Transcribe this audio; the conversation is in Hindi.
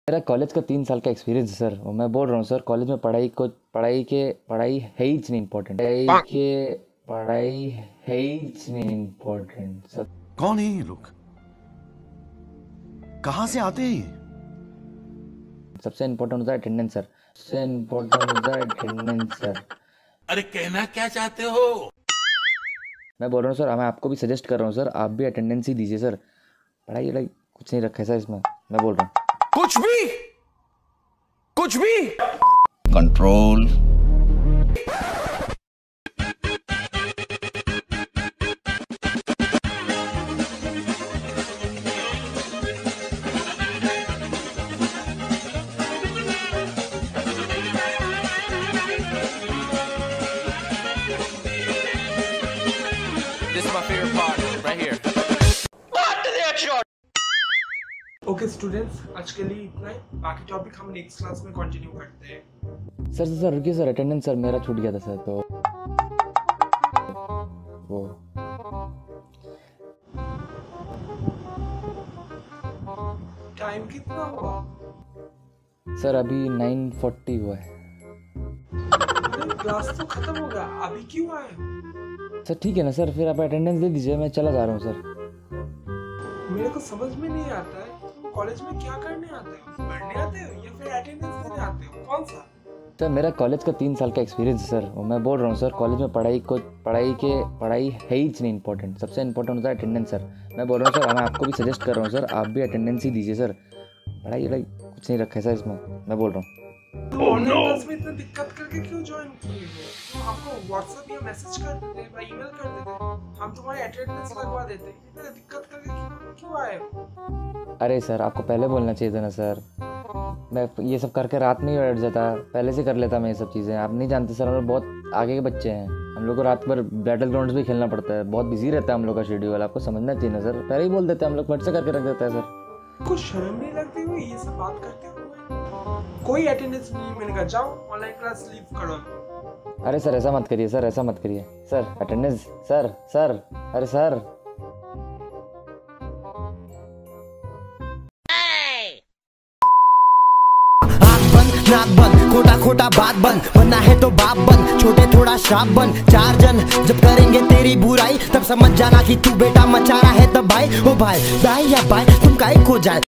मेरा कॉलेज का 3 साल का एक्सपीरियंस है सर। और मैं बोल रहा हूँ सर, कॉलेज में पढ़ाई है ही नहीं इम्पोर्टेंट। पढ़ाई है ही नहीं इम्पोर्टेंट सर। कौन है ये लोग? कहाँ से आते हैं ये? सबसे इम्पोर्टेंट होता है अटेंडेंस सर। सबसे इम्पोर्टेंट होता है अटेंडेंस सर। अरे कहना क्या चाहते हो? मैं बोल रहा हूँ सर, मैं आपको भी सजेस्ट कर रहा हूँ सर, आप भी अटेंडेंस ही दीजिए सर। पढ़ाई कुछ नहीं रखा है सर इसमें, मैं बोल रहा हूँ। कुछ भी control. This is my favorite part, right here. Okay students, आज के लिए इतना ही। बाकी टॉपिक हम नेक्स्ट क्लास में कंटिन्यू करते हैं। सर रुकिए सर, अटेंडेंस सर मेरा छूट गया था सर। तो वो टाइम कितना हुआ? सर अभी 9:40 हुआ है। क्लास तो खत्म हो गया, अभी क्यों आए? सर ठीक है ना सर, फिर आप अटेंडेंस दे दीजिए, मैं चला जा रहा हूँ सर। मेरे को समझ में नहीं आता है, कॉलेज में क्या करने आते हो? पढ़ने आते हो या फिर अटेंडेंस देने आते हो? कौन सा? सर मेरा कॉलेज का 3 साल का एक्सपीरियंस है सर। और मैं बोल रहा हूँ सर, कॉलेज में पढ़ाई है ही नहीं इम्पोर्टेंट। सबसे इम्पोर्टेंट होता है अटेंडेंस सर। मैं बोल रहा हूँ सर, मैं आपको भी सजेस्ट कर रहा हूँ सर, आप भी अटेंडेंस ही दीजिए सर। पढ़ाई कुछ नहीं रखा है सर इसमें, मैं बोल रहा हूँ। ऑनलाइन क्लास में इतना दिक्कत करके क्यों ज्वाइन किए हो? हमको व्हाट्सएप या मैसेज कर देते या ईमेल कर देते, हम तुम्हारी अटेंडेंस लगवा देते। इतना दिक्कत करके क्यों आए हो? अरे सर, आपको पहले बोलना चाहिए था ना सर। मैं ये सब करके रात में ही बैठ जाता, पहले से कर लेता मैं ये सब चीज़ें। आप नहीं जानते सर, हम लोग बहुत आगे के बच्चे हैं। हम लोग को रात भर बैटल ग्राउंड्स भी खेलना पड़ता है, बहुत बिजी रहता है हम लोग का शेड्यूल। आपको समझना चाहिए ना सर, पहले ही बोल देते हैं हम लोग, फट से करके रख देता है सर। कुछ शर्म नहीं लगती हुई ये सब बात करते हुए? कोई अटेंडेंस नहीं मिलेगा, जाओ ऑनलाइन क्लास लीव करो। अरे सर ऐसा मत करिए सर, ऐसा मत करिए सर। अटेंडेंस सर अरे सर। नाक बंद, खोटा खोटा बात बंद, बनना है तो बाप बन, छोटे थोड़ा श्राप बन। 4 जन जब करेंगे तेरी बुराई, तब समझ जाना कि तू बेटा मचा रहा है। तब भाई ओ भाई या भाई तुम काहे को जाए।